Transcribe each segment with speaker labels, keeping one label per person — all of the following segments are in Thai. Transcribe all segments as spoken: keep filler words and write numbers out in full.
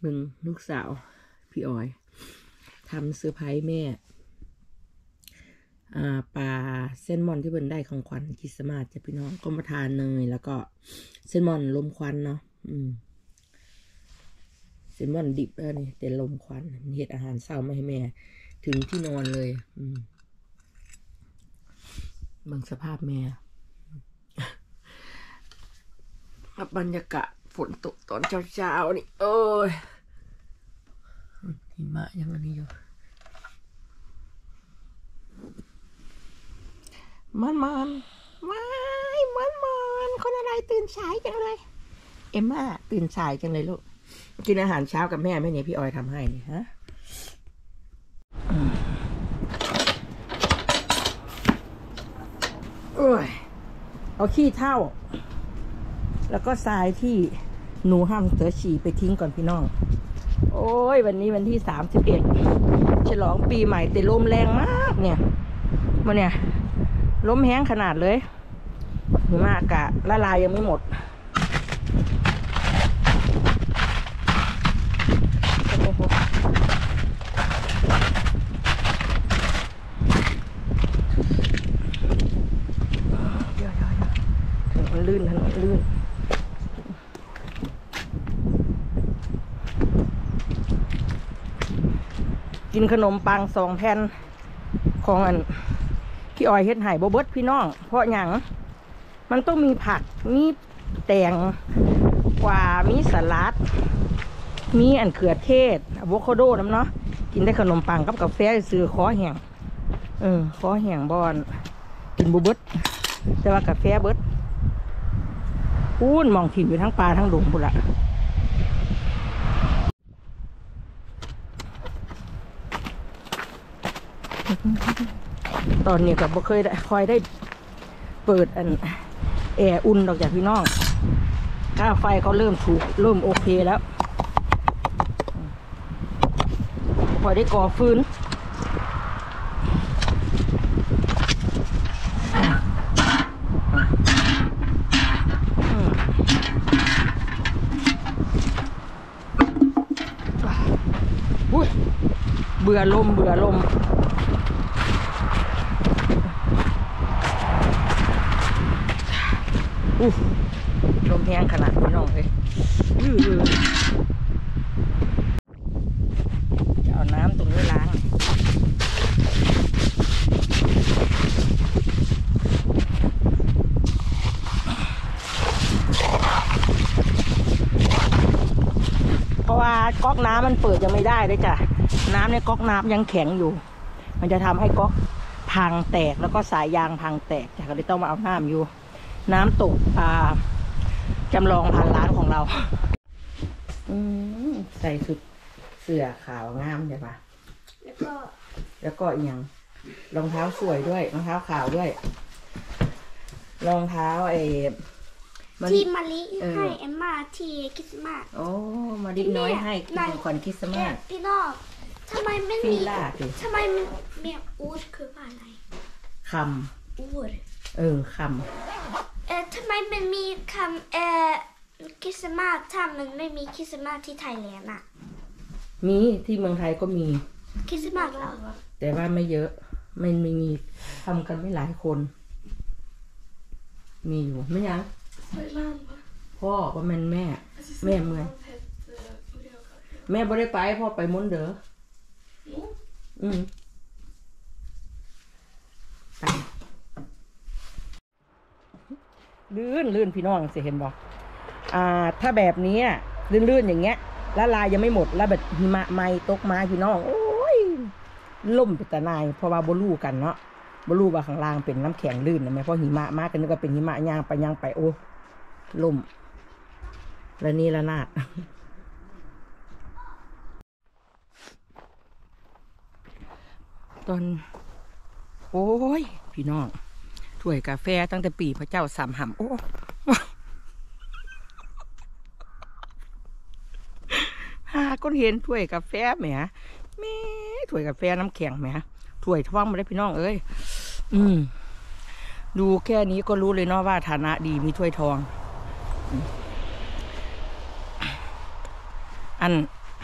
Speaker 1: มึงลูกสาวพี่ออยทำเซอร์ไพรส์แม่อ่าปลาเส้นมอนที่เพิ่นได้ของขวัญคริสต์มาสจ้ะพี่น้องก็มาทานเนยแล้วก็เส้นมอนลมควันเนาะอืมเส้นมอนดิบแล้วนี่แต่ลมควันเฮ็ดอาหารเช้ามาให้แม่ถึงที่นอนเลยอืมบางสภาพแม่บรรยากาศฝนตกตอนเช้าๆนี่โอ้ยหิมะยังอันนี้อยู่มันมันไม่มันมันคนอะไรตื่นสายจังเลยเอ็มม่าตื่นสายจังเลยลูกกินอาหารเช้ากับแม่ไหมเนี่ยพี่ออยทำให้นี่ฮะโอ้ยเอาขี้เท่าแล้วก็ทรายที่หนูห้ามเสือฉี่ไปทิ้งก่อนพี่น้องโอ้ยวันนี้วันที่สามสิบเอ็ดฉลองปีใหม่แต่ลมแรงมากเนี่ยมันเนี่ยลมแห้งขนาดเลยหิมะกะละลายยังไม่หมดเดี๋ยวถนนลื่นถนนลื่นกินขนมปังสองแผ่นของอันพี่ออยเฮ็ดไห่บ่เบิดพี่น้องเพราะหยังมันต้องมีผักมีแตงกวามีสลัดมีอันเขือเทศอะโวคาโดน้ำเนาะกินได้ขนมปังกับกาแฟซื้อคอแห้งเออคอแห้งบอนกินบ่เบิดแต่ว่ากาแฟเบิดพูนมองถิ่นอยู่ทั้งปลาทั้งดงพุ่นละตอนนี้ก็บ่เคยได้คอยได้เปิดอันแอร์อุ่นดอกจากพี่น้องค่าไฟเขาเริ่มถูกเริ่มโอเคแล้วคอยได้ก่อฟืนอุ้ยเบื่อลมเบื่อลมอู้ลมแห้งขนาดพี่น้องเลยยืดจะเอาน้ำตรงนี้ล้างเพราะว่าก๊อกน้ำมันเปิดยังไม่ได้เลยจ้ะน้ำในก๊อกน้ำยังแข็งอยู่มันจะทำให้ก๊อกพังแตกแล้วก็สายยางพังแตกจ้ะก็เลยต้องมาเอาน้ำอยู่น้ำตกอ่าจำลองพันล้านของเราอืมใส่สุดเสื้อขาวงามใช่ปะแล้วก็แล้วก็อย่างรองเท้าสวยด้วยรองเท้าขาวด้วยรองเท้าไอ้
Speaker 2: ที่มาลิให้เอ็มมาที่คริสต์มาส
Speaker 1: โอ้มาลิน้อยให้ของขวัญคริสต์มาส
Speaker 2: พี่น้องทำไมไม่มีทำไมมันมีอูดคืออะไร
Speaker 1: คำ
Speaker 2: อูด
Speaker 1: เออคำ
Speaker 2: เอ่อทำไมมันมีคำเอ่อคริสต์มาสถ้ามันไม่มีคริสต์มาสที่ไทยแลนด์อ่ะ
Speaker 1: มีที่เมืองไทยก็มี
Speaker 2: คริสต์มาสเหรอ
Speaker 1: แต่ว่าไม่เยอะไม่มีทำกันไม่หลายคนมีอยู่ไม่ยังพ่อว่ามันแม่แม่เมื่อยแม่บ่ได้ไปพ่อไปมุนเด้ออืมลื่นลื่นพี่น้องสิเห็นบอกอ่าถ้าแบบนี้ลื่นลื่นอย่างเงี้ยละลายยังไม่หมดแล้วแบบหิมะไม่ตกมาพี่น้องโอ้ยล่มไปแต่นายเพราะว่าบลูกันเนาะบลูว่าข้างล่างเป็นน้ำแข็งลื่นนะแม่เพราะหิมะมากกันนึกว่าเป็นหิมะย่างไปย่างไปโอ้ล่มแล้วนี่ละนาดตอนโอ้ยพี่น้องถ้วยกาแฟตั้งแต่ปีพระเจ้าสามหำโอ้หาก้นเห็นถ้วยกาแฟแหมแม่ถ้วยกาแฟน้ำแข็งแหมถ้วยท้องมาได้พี่น้องเอ้ยอืมดูแค่นี้ก็รู้เลยเนาะว่าฐานะดีมีถ้วยทองอัน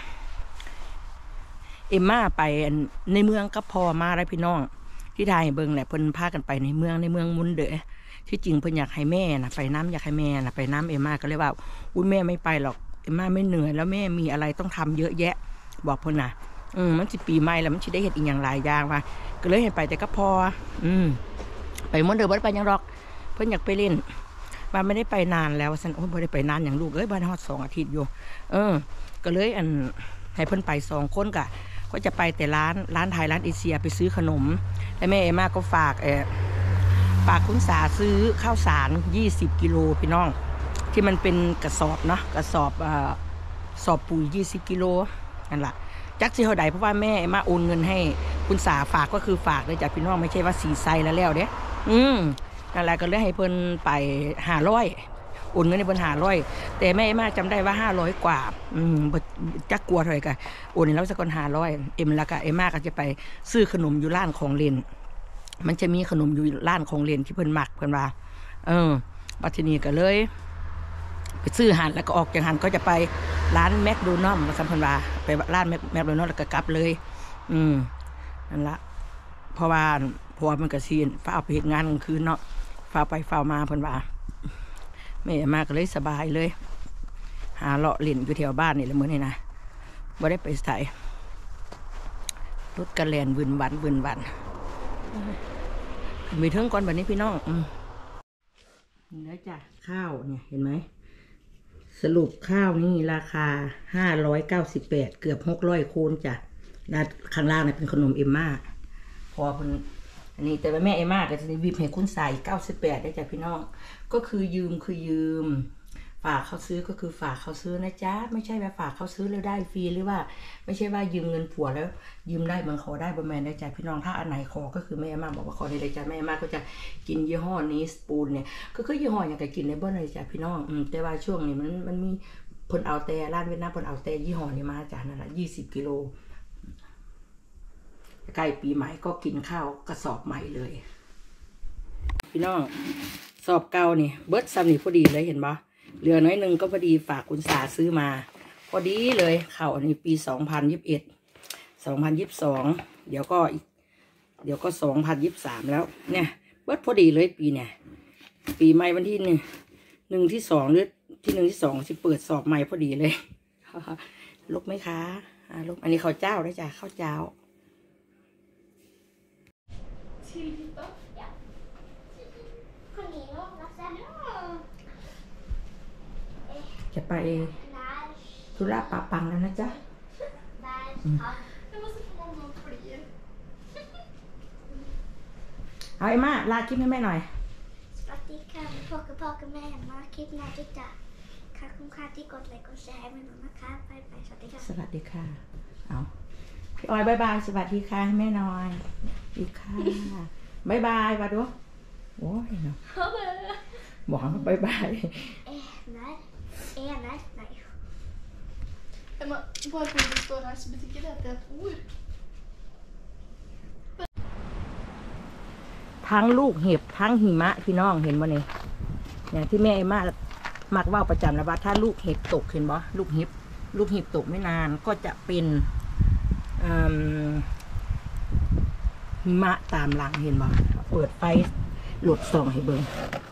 Speaker 1: เอ็มมาไปในเมืองก็พอมาแล้วพี่น้องที่ไทยเบิ่งแหละเพิ่นพากันไปในเมืองในเมืองมุนเดอที่จริงเพิ่นอยากให้แม่นะไปน้ำอยากให้แม่นะไปน้ำเอ็มมาก็เลยว่าอุ้ยแม่ไม่ไปหรอกเอ็มมาไม่เหนื่อยแล้วแม่มีอะไรต้องทำเยอะแยะบอกเพิ่นนะอืมมันสิปีใหม่แล้วมันสิได้เห็นอีกอย่างหลายอย่างมาก็เลยให้ไปแต่ก็พออืมไปมุนเดอบ่ได้ไปยังหรอกเพิ่นอยากไปเล่นบ้านไม่ได้ไปนานแล้วฉันโอ้ยไม่ได้ไปนานอย่างลูกเอ้ยบ้านฮอดสองอาทิตย์อยู่เออก็เลยอันให้เพิ่นไปสองคนกะก็จะไปแต่ร้านร้านไทยร้านเอเชียไปซื้อขนมแล้วแม่เอม่าก็ฝากเออฝากคุณสาซื้อข้าวสารยี่สิบกิโลพี่น้องที่มันเป็นกระสอบเนาะกระสอบอ่าสอบปุ๋ยยี่สิบกิโลนั่นแหละจักสิเท่าใดเพราะว่าแม่เอม่าโอนเงินให้คุณสาฝากก็คือฝากเลยจากพี่น้องไม่ใช่ว่าสีไซแล้วแล้วเด้อืมนั่นแหละก็เลยให้เพิ่นไปห้าร้อยโอนเงินในเพิ่นห้าร้อยแต่แม่เอม่าจำได้ว่าห้าร้อยกว่าอืมจักกลัวเท่าไหร่กันโอนในแล้วสักคนห้าร้อยเอ็มแล้วก็เอม่าก็จะไปซื้อขนมอยู่ร้านของเล่นมันจะมีขนมอยู่ร้านของเล่นที่เพิ่นมักเพิ่นว่าเออบัดทีนี้ก็เลยไปซื้อหันแล้วก็ออกจากหันก็จะไปร้านแมคโดนัลด์มาสัมพันธ์ว่าไปร้านแมคโดนัลด์แล้วก็กลับเลยอืมนั่นละเพราะว่าพอมันกระซีนฝ้าไปเหตุงานกลางคืนเนาะฝ้าไปฝ้ามาเพิ่นว่าแม่มาก็เลยสบายเลยหาเลาะเล่นอยู่แถวบ้านนี่แหละเหมือนนี่นะบ่ได้ไปใส่รถกระแลนวืนวันวืนวันมีเทิงก่อนแบบนี้พี่น้องอืมเนื้อจ้ะข้าวเนี่ยเห็นไหมสรุปข้าวนี่ราคาห้าร้อยเก้าสิบแปดเกือบหกร้อยโคนจ้ะด้านข้างล่างเนี่ยเป็นขนมเอ็มม่าพอเป็นอันนี้แต่ว่าแม่เอ็มม่าก็จะได้วิบให้คุณใส่เก้าสิบแปดได้จ้ะพี่น้องก็คือยืมคือยืมฝากเขาซื้อก็คือฝากเขาซื้อนะจ๊ะไม่ใช่ว่าฝากเขาซื้อแล้วได้ฟรีหรือว่าไม่ใช่ว่ายืมเงินผัวแล้วยืมได้มันขอได้ประมาณได้จ้ะพี่น้องถ้าอันไหนขอก็คือแม่มาบอกว่าขอได้จ้ะแม่มาก็จะกินยี่ห้อนี้สปูนเนี่ยก็คือยี่ห้ออย่างกับกินในบ้านเลยจ้ะพี่น้องอืมแต่ว่าช่วงนี้มันมันมีผลเอาแต่ร้านเวียดนามผลเอาแต่ยี่ห้อนี้มาจ้ะนั่นแหละยี่สิบกิโลใกล้ปีใหม่ก็กินข้าวกระสอบใหม่เลยพี่น้องสอบเก่านี่เบิร์ดซัมนี่พอดีเลยเห็นปะเหลือน้อยหนึ่งก็พอดีฝากคุณสาซื้อมาพอดีเลยเข้าอันนี้ปีสองพันยิบเอ็ดสองพันยิบสองเดี๋ยวก็อีกเดี๋ยวก็สองพันยิบสามแล้วเนี่ยเบิร์ดพอดีเลยปีเนี่ยปีใหม่วันที่หนึ่งหนึ่งที่สองหรือที่หนึ่งที่สองที่เปิดสอบใหม่พอดีเลยลกไหมคะอ่าลกอันนี้ข้าวเจ้าได้จ้ะข้าวเจ้าจะไปธุระปะปังแล้วนะจ๊ะเอาไอ้มาลาคลิปให้แม่หน่อย
Speaker 2: สวัสดีค่ะพ่อกับพ่อกับแม่มาคลิปหน้าด้วยจ้ะค่ะคุณค่าที่กดไลค์กดแชร์ให้แม่หนูนะคะไปไปสวัสดีค่ะ
Speaker 1: สวัสดีค่ะเอาพี่ออยบายบายสวัสดีค่ะให้แม่หน่อยดีค่ะบายบายมาดูโอ้ยเนาะบอกบายบาย
Speaker 2: เอ๊ะไหนเอ๊ะไหนไหน
Speaker 3: Emma, varför det står här så betyder det att det är ett ord.
Speaker 1: ทั้งลูกเห็บทั้งหิมะพี่น้องเห็นบ่เนี่ยอย่างที่แม่มามักว่าประจำแล้วว่าถ้าลูกเห็บตกเห็นบ่ลูกเห็บลูกเห็บตกไม่นานก็จะเป็นหิมะตามหลังเห็นบ่เปิดไฟหลดส่องให้เบิ่ง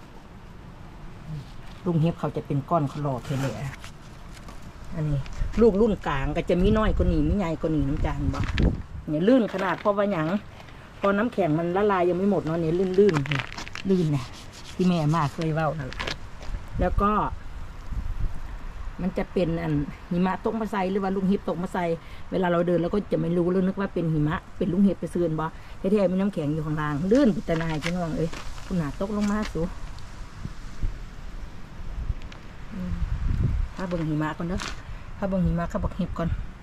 Speaker 1: ลูกเห็บเขาจะเป็นก้อนคลอเทเลยอันนี้ลูกรุ่นกลางก็จะมีน้อยกว่านี้มีใหญ่กว่านี้น้ำจานบ่เนี่ยลื่นขนาดเพราะว่าหยังพอน้ำแข็งมันละลายยังไม่หมดเนาะเนี่ยลื่นลื่นลื่นเนี่ยที่แม่มาเคยเว้านั่นแหละแล้วก็มันจะเป็นอันหิมะตกมาใส่หรือว่าลูกเห็บตกมาใส่เวลาเราเดินเราก็จะไม่รู้แล้วนึกว่าเป็นหิมะเป็นลูกเห็บไปซื้อบ่แท้ๆมีน้ำแข็งอยู่ข้างล่างลื่นพิจารณาพี่น้องเอ้ยคุณหนาตกลงมาสูถ้าเบิ่งหิมะก่อนเด้อถ้าเบิ่งหิมะเขาบอกเห็บก่อน